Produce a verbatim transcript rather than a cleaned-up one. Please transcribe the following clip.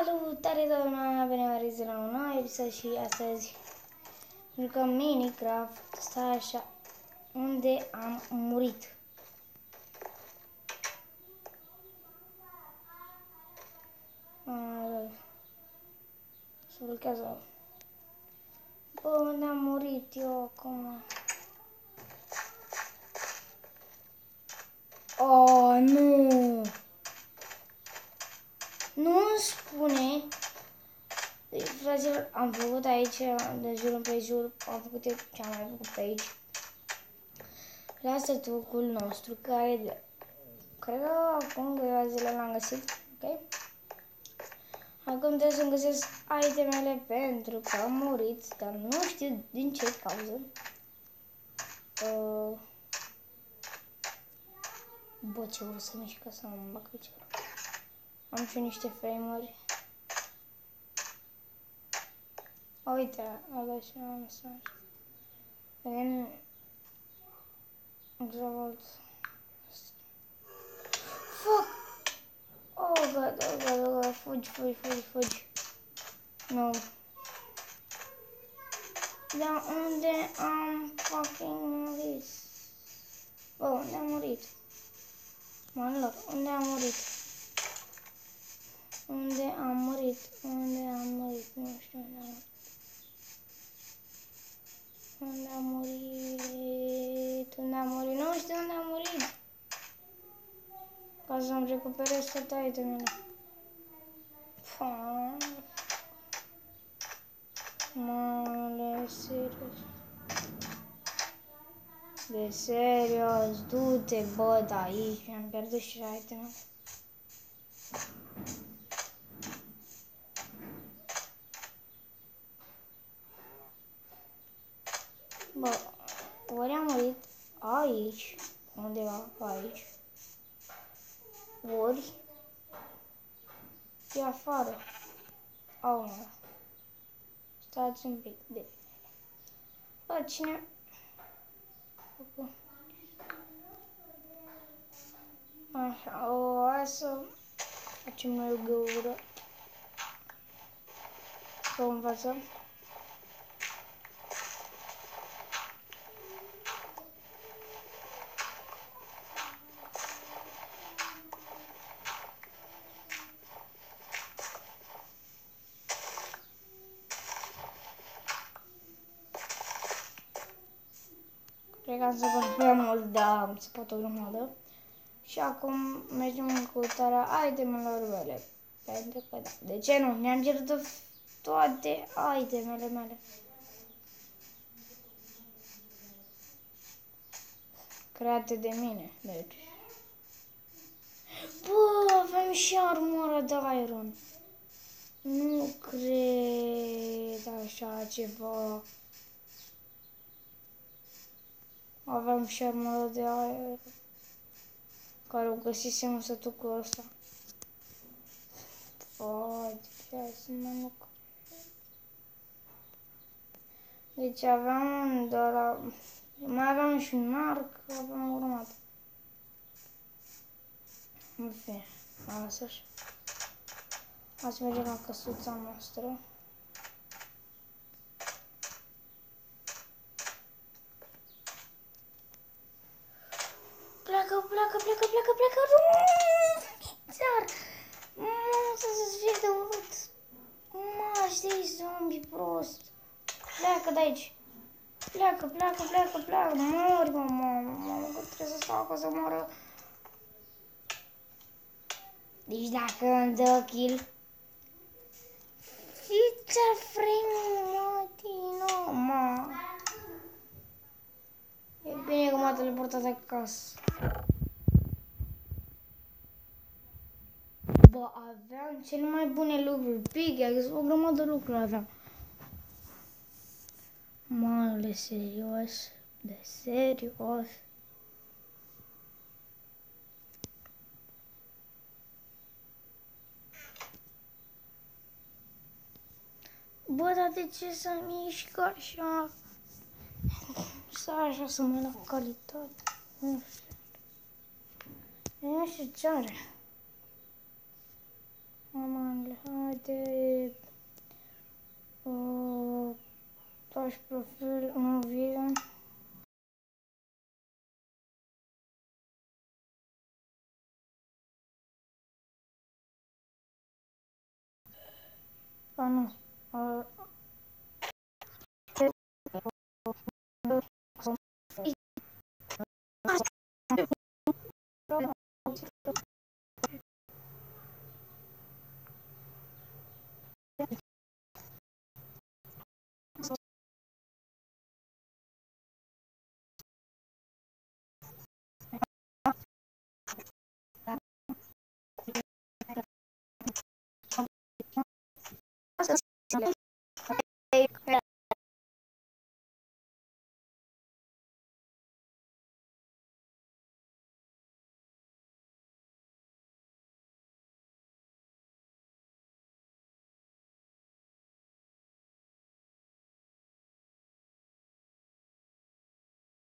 Salutare, doamna, bine v-am regăsit la un nou episod și astăzi jucăm Minecraft, stai așa, unde am murit. Se blochează. Bă, unde am murit eu acum? Oh, nu! Nu-mi spune. Deci, fraților, am făcut aici, de jur împrejur, am făcut eu ce am mai făcut pe aici. La stătucul nostru, care, de, cred că acum câteva zile l-am găsit, ok? Acum trebuie să-mi găsesc itemele pentru că am murit, dar nu știu din ce cauză. Uh, bă, ce urât să mișcă să mă bag pe ceva. Am și niște frame-uri. Uite, a dat și un mesaj. Vedem... Exalt. Fuck! Oh god, oh god, oh god, fugi, fugi, fugi, fugi. Nu. Dar unde am fucking murit? Bă, unde am murit? Manilor, unde am murit? Unde am murit? Unde am murit? Nu știu unde am murit. Unde am murit? Unde am murit? Nu știu unde am murit. Ca să-mi recuperez toate itemele. Măle, serios. De serios, du-te, bă, de aici. Mi-am pierdut și itemele. Bă, ori am murit aici, undeva aici, ori e afară. Au, mă. Stați un pic de... Bă, cine... Așa, o, hai să facem noi o găură. Să o învățăm. Cred că am să fac prea mult, dar am țăpat o grămadă. Și acum mergem în căutarea itemelor mele. Pentru că da, de ce nu? Mi-am pierdut toate itemele mele. Create de mine, deci. Bă, avem și armură de iron. Nu cred așa ceva. Avem și armură de aer care o găsisem în sătucul ăsta. Fai, ce să mă nuc. Deci aveam doar la... mai aveam și un arc, aveam o grămadă. În fine, asta așa. Hai să mergem la căsuța noastră. Pleacă, pleacă, pleacă, pleacă, pleacă, nu! Țar! Mă, să-ți fie de urât! Mă, știi, zombie prost! Pleacă de aici! Pleacă, pleacă, pleacă, pleacă! Mori, mă, mă, mă, că trebuie să facă să moară! Deci dacă îmi dă kill... Fița frame-ul, mă, Tino, mă! E bine că m-a teleportat acasă. Bă, aveam cele mai bune lucruri, pickaxe, o grămadă de lucruri aveam. Măle, serios, de serios. Bă, dar de ce să mișcă așa? Să așa să mă la calitate. Nu știu. Nu știu ce are. Mamanle, haide. faci profil un video. Ah, nu. Uh, Asta